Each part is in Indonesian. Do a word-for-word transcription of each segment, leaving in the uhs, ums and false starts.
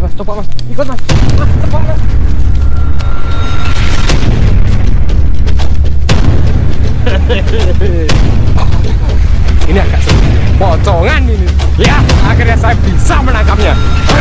mas, coba mas, ikut mas, mas, coba mas. Ini agak sulit, pocongan ini. Ya, akhirnya saya bisa menangkapnya.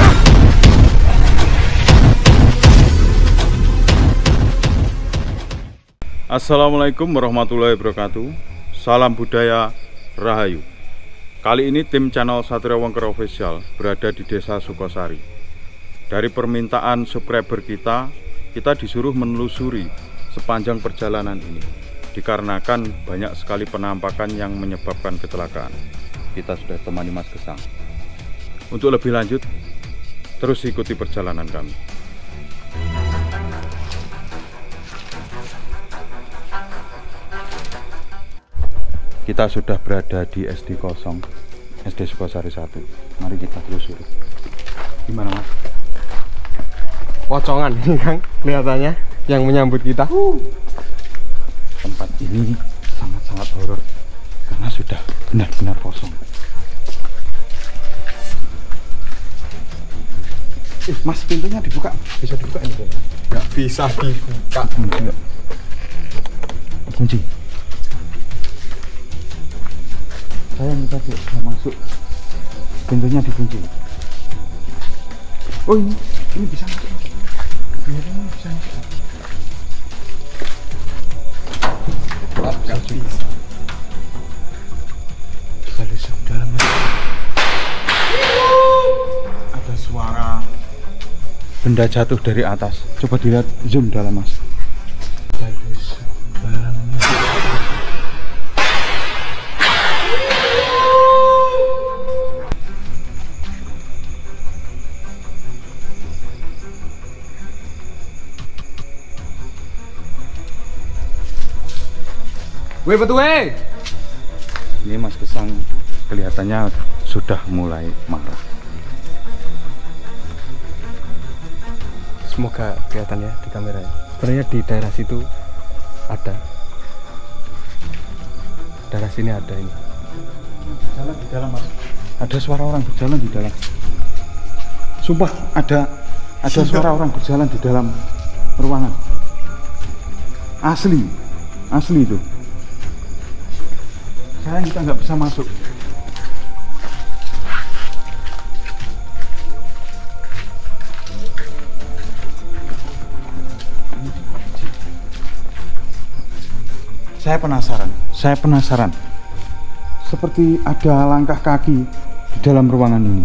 Assalamualaikum warahmatullahi wabarakatuh. Salam budaya Rahayu. Kali ini tim channel Satria Wongker Official berada di Desa Sukosari. Dari permintaan subscriber kita, kita disuruh menelusuri sepanjang perjalanan ini, dikarenakan banyak sekali penampakan yang menyebabkan kecelakaan. Kita sudah temani Mas Gesang. Untuk lebih lanjut, terus ikuti perjalanan kami. Kita sudah berada di S D kosong, S D Sukosari satu. Mari kita telusuri. Gimana mas? Pocongan ini Kang, kelihatannya yang menyambut kita. Uh. Tempat ini sangat-sangat horor karena sudah benar-benar kosong. Eh, mas, pintunya dibuka, bisa dibuka ini? Nggak bisa dibuka. Kunci. Kunci. Saya minta bisa masuk, pintunya dikunci. Oh ini, ini bisa masuk. Ini bisa masuk. Oh, nggak bisa. Kita lihat dalam. Ada suara benda jatuh dari atas. Coba dilihat, zoom dalam mas. Weh betul weh. Ini Mas Gesang kelihatannya sudah mulai marah. Semoga kelihatan ya di kamera ya. Sebenarnya di daerah situ ada. Daerah sini ada ini. Jalan di dalam mas. Ada suara orang berjalan di dalam. Sumpah ada ada Sumpah. suara orang berjalan di dalam ruangan. Asli, asli itu. Sayang kita nggak bisa masuk. Saya penasaran, saya penasaran. Seperti ada langkah kaki di dalam ruangan ini.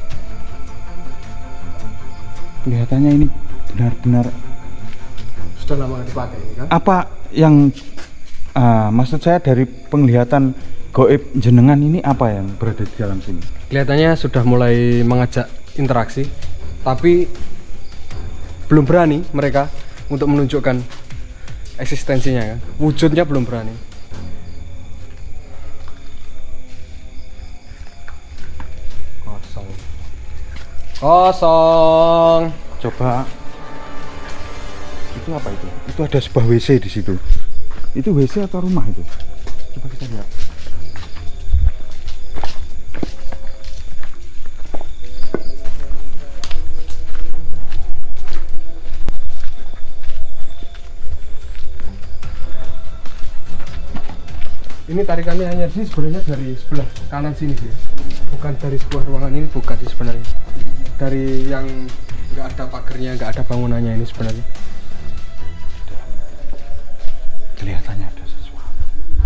Kelihatannya ini benar-benar sudah lama dipakai kan? Apa yang uh, maksud saya dari penglihatan goib jenengan ini apa yang berada di dalam sini? Kelihatannya sudah mulai mengajak interaksi, tapi belum berani mereka untuk menunjukkan eksistensinya kan. Wujudnya belum berani. Kosong. Kosong. Coba. Itu apa itu? Itu ada sebuah W C di situ. Itu W C atau rumah itu? Coba kita lihat. Ini tarikannya hanya sih sebenarnya dari sebelah kanan sini sih, bukan dari sebuah ruangan ini, bukan sih sebenarnya. Dari yang nggak ada pagernya, nggak ada bangunannya ini sebenarnya. Kelihatannya ada sesuatu.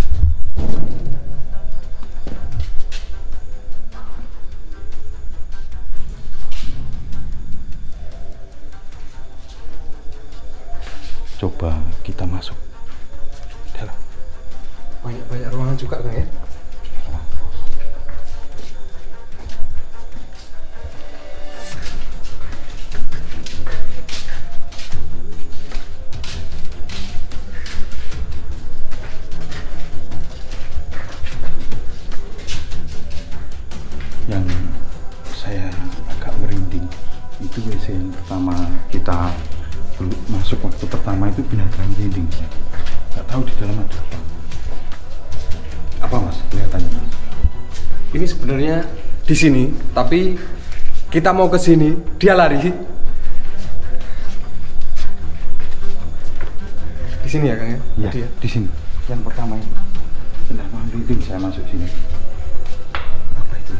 Coba kita masuk. Dalam. Banyak-banyak ruangan juga kan ya? Yang saya agak merinding itu W C yang pertama kita dulu masuk waktu pertama itu benar-benar merinding. Nggak tahu di dalam ada apa. Apa mas kelihatannya mas? Ini sebenarnya di sini, tapi Kita mau ke sini, dia lari. Di sini ya, Kang ya? Iya, Tadi ya? di sini. Yang pertama itu. Sebentar, Bang, saya masuk sini. Apa itu?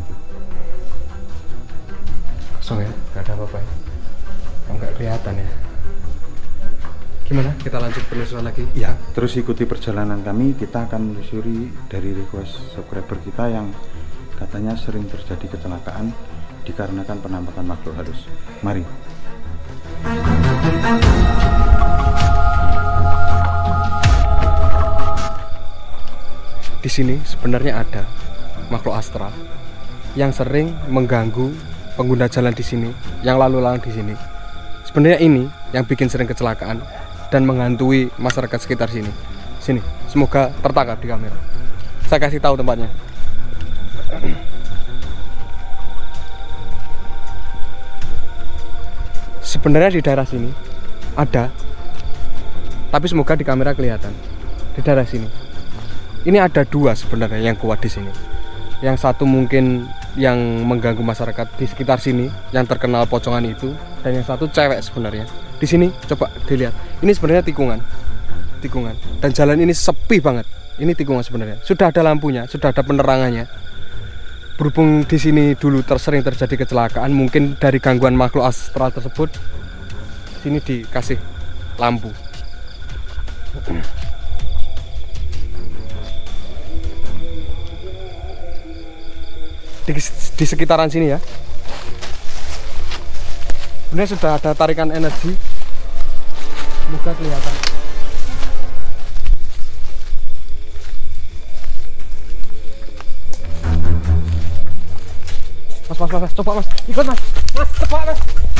Kosong ya, nggak ada apa-apa ya. Oh, nggak kelihatan ya. Gimana? Kita lanjut penelusuran lagi? Ya, terus ikuti perjalanan kami. Kita akan menelusuri dari request subscriber kita yang katanya sering terjadi kecelakaan dikarenakan penampakan makhluk halus. Mari. Di sini sebenarnya ada makhluk astral yang sering mengganggu pengguna jalan di sini, yang lalu lalang di sini. Sebenarnya ini yang bikin sering kecelakaan dan menghantui masyarakat sekitar sini. Sini, semoga tertangkap di kamera. Saya kasih tahu tempatnya. Sebenarnya di daerah sini ada, tapi semoga di kamera kelihatan. Di daerah sini, ini ada dua sebenarnya yang kuat di sini. Yang satu mungkin yang mengganggu masyarakat di sekitar sini, yang terkenal pocongan itu, dan yang satu cewek sebenarnya. Di sini coba dilihat, ini sebenarnya tikungan, tikungan, dan jalan ini sepi banget. Ini tikungan sebenarnya. Sudah ada lampunya, sudah ada penerangannya. Berhubung di sini dulu tersering terjadi kecelakaan, mungkin dari gangguan makhluk astral tersebut, sini dikasih lampu. Di, di sekitaran sini ya, sebenarnya sudah ada tarikan energi. Semoga kelihatan. Mas, mas, mas, mas, coba mas, ikut mas, mas, coba mas.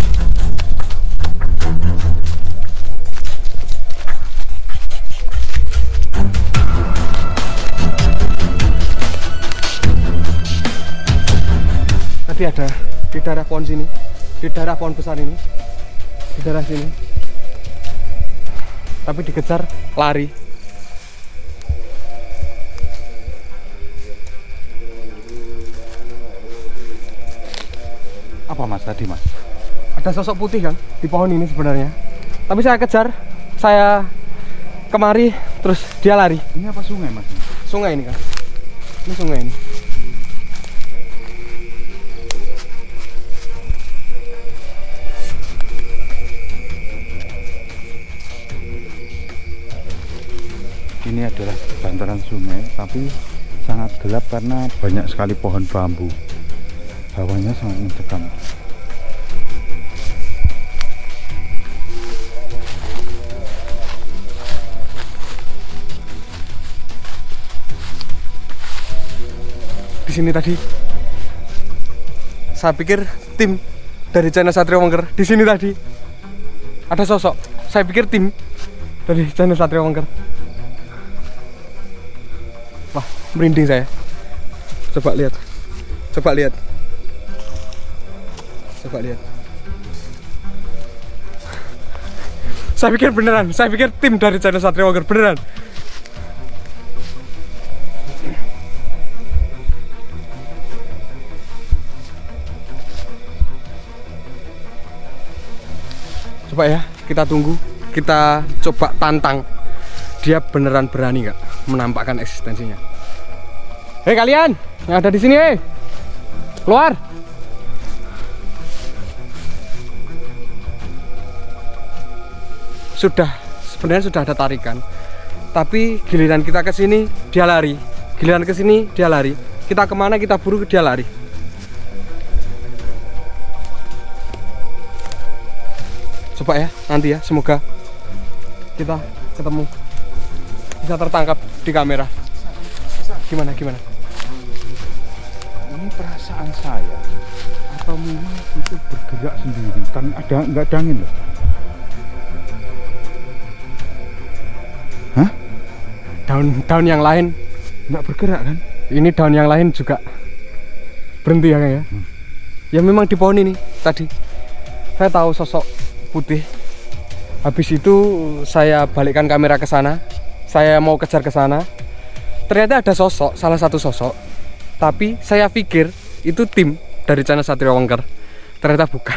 Tadi ada di daerah pohon sini, di daerah pohon besar ini, di daerah sini, tapi dikejar lari. Apa mas tadi mas? Ada sosok putih kan di pohon ini sebenarnya, tapi saya kejar, saya kemari, terus dia lari. Ini apa sungai mas? Sungai ini kan, ini sungai ini. Ini adalah bantaran sungai, tapi sangat gelap karena banyak sekali pohon bambu. Hawanya sangat mencekam. Di sini tadi, saya pikir tim dari channel Satria Wengker. Di sini tadi ada sosok. Saya pikir tim dari channel Satria Wengker. Wah, merinding saya. Coba lihat, coba lihat. Coba lihat. Saya pikir beneran, saya pikir tim dari channel Satria Wengker beneran. Coba ya, kita tunggu, kita coba tantang. Dia beneran berani nggak menampakkan eksistensinya? Hei kalian yang ada di sini, hei, keluar! Sudah, sebenarnya sudah ada tarikan, tapi giliran kita ke sini dia lari, giliran ke sini dia lari. Kita kemana kita buru dia lari. Coba ya, nanti ya, semoga kita ketemu, bisa tertangkap di kamera. Gimana, gimana? Ini perasaan saya, atau memang itu bergerak sendiri? Kan ada nggak ada angin loh. Hah? Daun-daun yang lain Nggak bergerak kan? ini daun yang lain juga berhenti ya, ya. Hmm. Ya memang di pohon ini tadi saya tahu sosok putih. Habis itu saya balikkan kamera ke sana. Saya mau kejar ke sana. Ternyata ada sosok, salah satu sosok. Tapi saya pikir itu tim dari channel Satria Wengker. Ternyata bukan.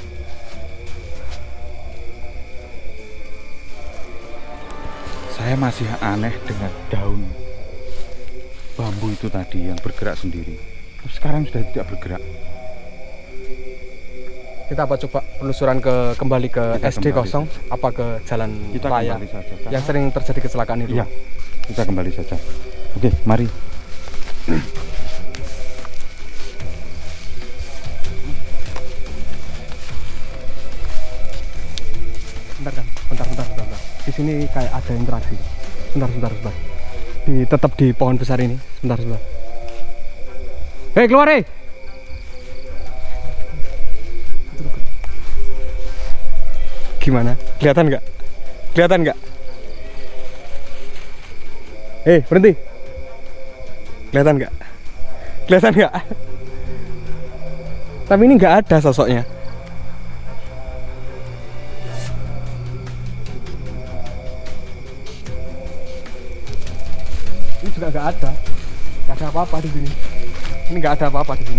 Saya masih aneh dengan daun bambu itu tadi yang bergerak sendiri. Tapi sekarang sudah tidak bergerak. Kita apa coba penelusuran ke kembali ke Kita S D kembali kosong saja. apa ke jalan Kita raya kembali saja. yang sering terjadi kecelakaan itu? Iya, kita kembali saja. Oke, mari. Bentar kan, bentar, bentar, bentar, bentar. Di sini kayak ada interaksi. Bentar, bentar, bentar. Di tetap di pohon besar ini. Bentar, bentar. Hei, keluar hei. Gimana? Kelihatan nggak? Kelihatan nggak? Hei, berhenti. Kelihatan nggak? Kelihatan nggak? Tapi ini nggak ada sosoknya. Ini juga nggak ada, nggak ada apa-apa di sini. Ini nggak ada apa-apa di sini.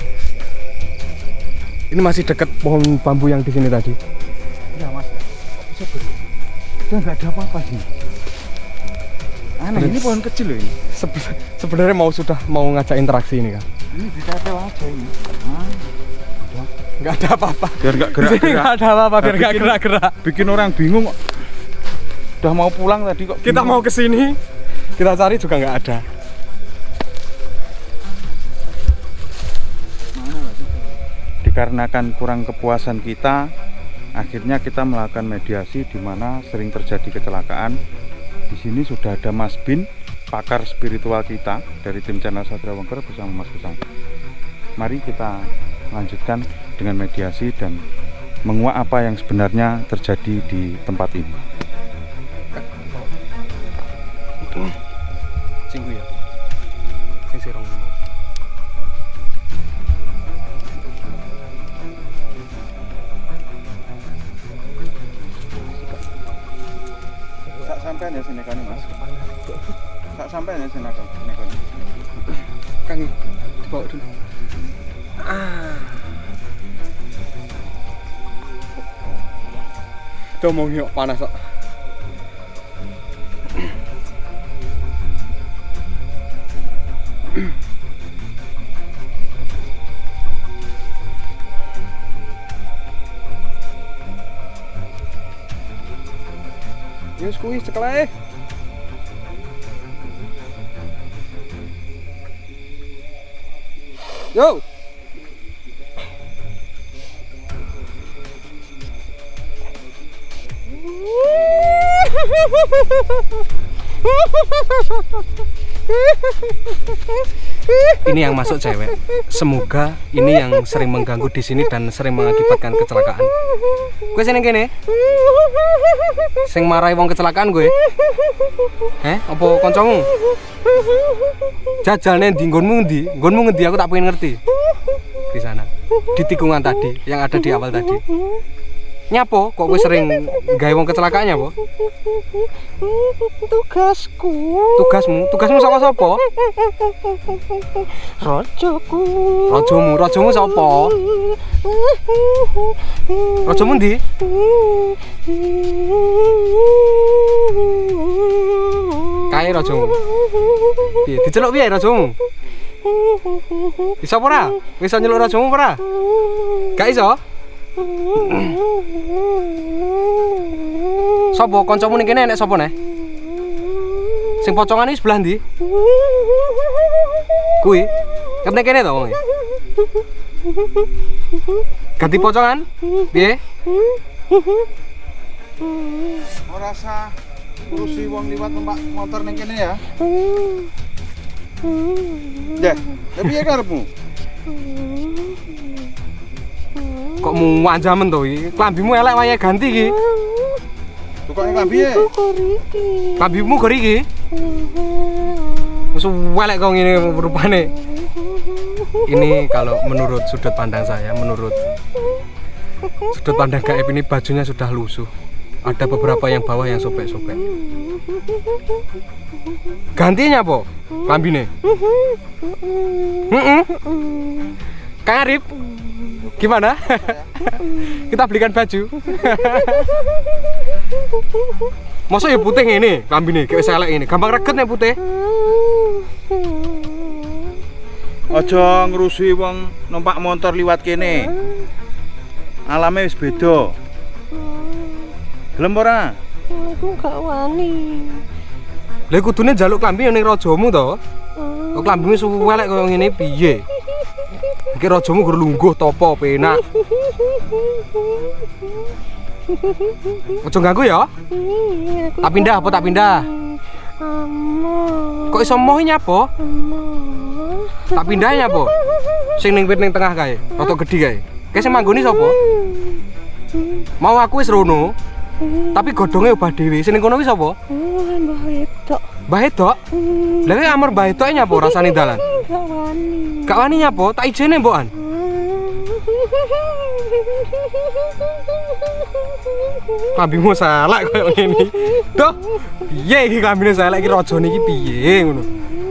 Ini masih dekat pohon bambu yang di sini tadi. Ya mas, sudah nggak ada apa-apa sih. Aneh, ini pohon kecil loh ini. Sebe- Sebenarnya mau sudah mau ngajak interaksi ini kan. Ini ditempel aja ini. Ah, Nggak ada apa-apa. biar nggak Di sini gerak-gerak. nggak ada apa-apa, biar Nah, nggak bikin- gerak-gerak. Bikin orang bingung kok. Udah mau pulang tadi kok. Kita bingung. mau ke sini, kita cari juga nggak ada. Dikarenakan kurang kepuasan kita, akhirnya kita melakukan mediasi di mana sering terjadi kecelakaan. Di sini sudah ada Mas Bin, pakar spiritual kita dari tim channel Satria Wongker bersama Mas Kusang. Mari kita lanjutkan dengan mediasi dan menguak apa yang sebenarnya terjadi di tempat ini. Singgu ya. Sing sirong. Sak sampean ya senekane Mas. Sak sampean ya senekane. Kang dibawa dulu. Ah. Tuh mau yuk panas kok. Yus kuis sekelah eh. Yo. Ini yang masuk cewek. Semoga ini yang sering mengganggu di sini dan sering mengakibatkan kecelakaan. Gue sini kene. Sing marahi wong kecelakaan gue. Eh, apa kancamu? Jajalnya di nggonmu ngendi? Nggonmu ngendi aku tak pengen ngerti. Di sana. Di tikungan tadi yang ada di awal tadi. Nyapo kok gue sering gawe wong kecelakaannya, Po? Tugasku. Tugasmu, tugasmu saka sapa? Rajaku. Rajamu, rajamu sapa? Rajamu ndi? Kae rajamu. Piye diceluk piye rajamu? Bisa apa ora? Bisa nyeluk rajamu apa ora? Gak iso? Sopo kancamu ning kene enek sapa neh? Sing pocongan iki sebelah ndi? Kuwi. Kene kene to wong. Ganti pocongan? Piye? Ora usah ngurusi wong liwat numpak motor ning kene ya. Ya, tapi ya karepmu. Kok mu anjamen to iki? Klambimu elek wayahe ganti iki. Tukokne klambi ya. Klambimu gor iki. Wis elek kok ngene rupane. Ini kalau menurut sudut pandang saya, menurut sudut pandang gaib ini bajunya sudah lusuh. Ada beberapa yang bawah yang sobek-sobek. Gantinya apa? Klambine. Heeh. Kang Arif, gimana? Kita belikan baju. Masa ya putih ini, kambing nih, kayak selek ini, gampang reget nih putih. Aja ngrusui wong numpak motor liwat kene. Alame wis beda. Gelem ora? Aku gak wani. Lah kudune njaluk klambi ning rajamu to. Kok klambine suwelek koyo ngene piye? Iki rajamu gur lungguh topo penak. Ojo ganggu ya. Tak pindah apa tak pindah? Kok iso moh nyapa? Tak pindah nyapa? Sing ning wit ning tengah kae, rada gedhi kae. Kae sing manggoni sapa? Mau aku wis rono. Tapi godhonge obah dhewe. Sing ning kono kuwi sapa? Mbah Edok. Mbah Edok? Lah kuwi amar Mbah Edok nyapa rasane dalan? Gak wani. Gak wani nyapa? Tak ijene mbokan. Kambingmu salah koyo ngene. Duh. Piye iki kambine salah iki rajane iki piye ngono.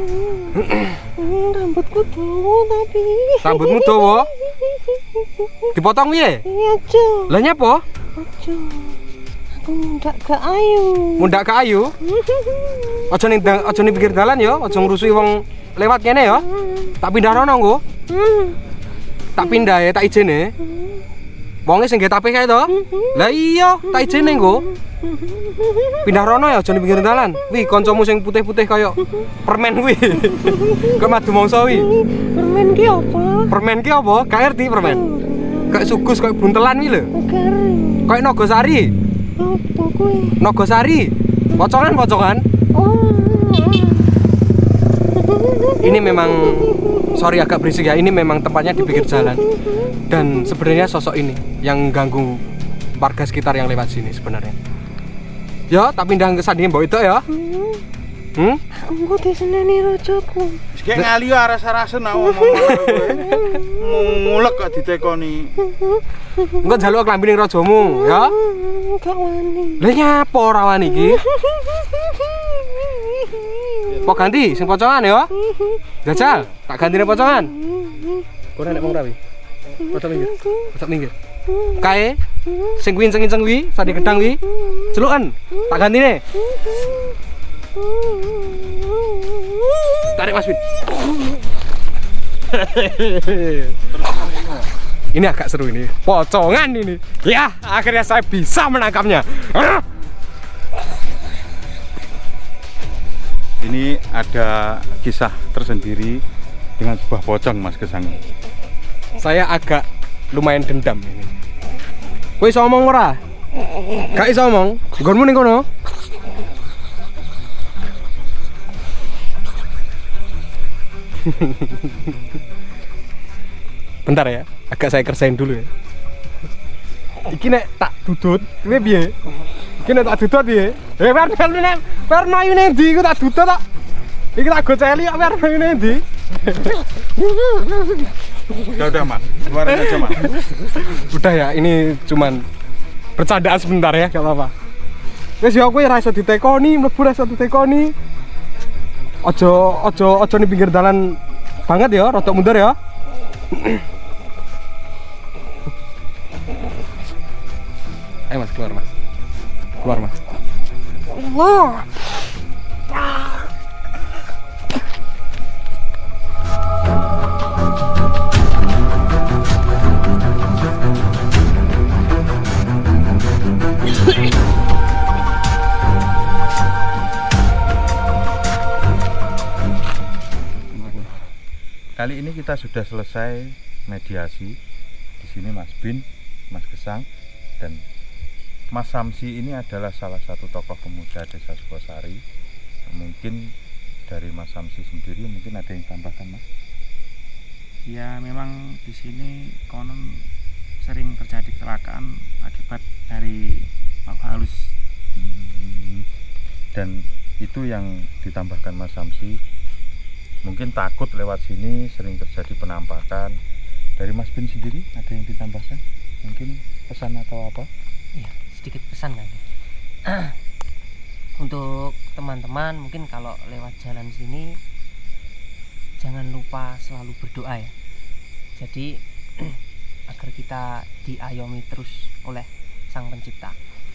Rambutku dawa tapi. Rambutmu dawa? Dipotong piye? Iya, Jo. Lah nyapa? Jo. Aku mundak gak ayu. Mundak ke ayu? Aja ning aja ning pinggir dalan ya, aja ngrusui wong lewat kene ya. Tak pindah rono nggo. Tak pindah ya, tak ijene. Wonge sing nggih tapih kae to? Lah iya, tak ijene nggo. Pindah rono ya, aja ning pinggir dalan. Wi kancamu sing putih-putih kaya permen kuwi. Kok madu mangsa wi. Permen ki apa? Permen ki apa? Gak ngerti permen. Kayak sugus kayak buntelan wi lho. Garing. Kayak Nogosari. Apa kuwi? Nogosari. Pocongan-pocongan. Oh. Ini memang sorry agak berisik ya. Ini memang tempatnya di pinggir jalan. Dan sebenarnya sosok ini yang ganggu warga sekitar yang lewat sini sebenarnya. Ya, tak pindah ke sandinge mbok itu ya. Hmm? Aku diseneni rajaku. Wis ki ngali aras-arasen ngomong kowe. Mulek kok ditekoni. Engko njaluk klambi ning rajamu, ya. Gak wani. Lah nyapa ora wani iki? Kok ganti sing pocongan ya? Jajal, tak gantine pocongan. Kono nek wong rawi. Pocong minggir. Pocong minggir. Kae sing kuwi inceng-inceng kuwi, sandi gedang kuwi. Celukan, tak gantine. Tarik Mas Win. Ini agak seru ini. Pocongan ini. Ya, akhirnya saya bisa menangkapnya. Ini ada kisah tersendiri dengan sebuah pocong Mas Gesang. Saya agak lumayan dendam ini. Kowe iso ngomong ora? Gak iso ngomong. Nggonmu ning kono. Bentar ya, agak saya kerjain dulu ya. Iki nek tak dudut, kuwi piye? Iki nek tak dudut piye? Eh, bar bar nek bar mayu ning ndi iku tak dudut kok. Iki tak goceli kok bar mayu ning ndi. Udah udah Mas, keluarin aja Mas. Udah ya, ini cuman bercandaan sebentar ya, gak apa-apa. Wis ya kowe ora iso ditekoni, mlebu ora iso ditekoni. Ojo ojo ojo ning pinggir dalan banget ya, rada mundur ya. Ayo Mas, keluar Mas. Keluar Mas. Wah. Kali ini kita sudah selesai mediasi. Di sini Mas Bin, Mas Gesang, dan Mas Samsi ini adalah salah satu tokoh pemuda Desa Sukosari. Mungkin dari Mas Samsi sendiri mungkin ada yang tambahkan Mas? Ya memang di sini konon sering terjadi kecelakaan akibat dari makhluk halus. Hmm, dan itu yang ditambahkan Mas Samsi. Mungkin takut lewat sini sering terjadi penampakan. Dari Mas Bin sendiri ada yang ditambahkan? Mungkin pesan atau apa? Iya, sedikit pesan kan. Untuk teman-teman mungkin kalau lewat jalan sini jangan lupa selalu berdoa ya. Jadi agar kita diayomi terus oleh Sang Pencipta.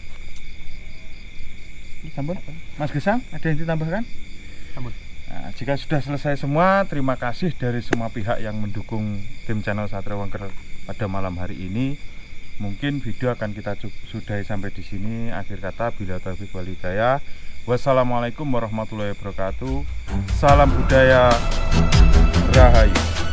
Sampun, Mas Gesang, ada yang ditambahkan? Sampun. Nah, jika sudah selesai semua, terima kasih dari semua pihak yang mendukung tim channel Satria Wangker pada malam hari ini. Mungkin video akan kita sudahi sampai di sini. Akhir kata, bila taufiq wal hidayah. Wassalamualaikum warahmatullahi wabarakatuh. Salam budaya, Rahayu.